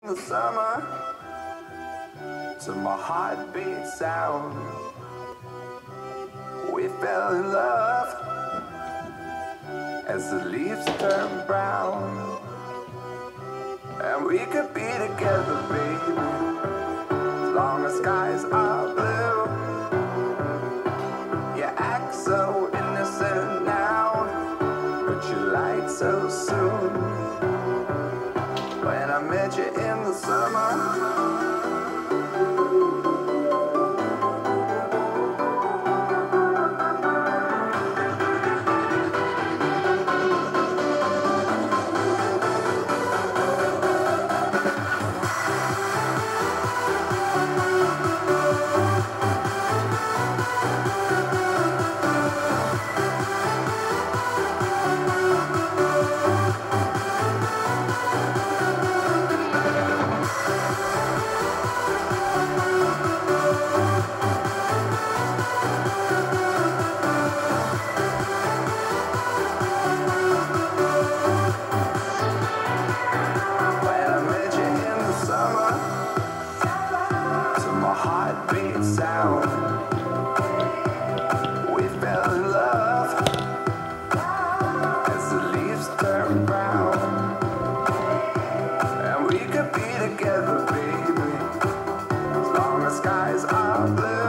The summer to my heartbeat sound, we fell in love as the leaves turn brown, and we could be together, baby, as long as skies are blue. You act so innocent now, but you lied so soon. When I met you in the summer, heartbeat sound, we fell in love as the leaves turn brown, and we could be together, baby, as long as skies are blue.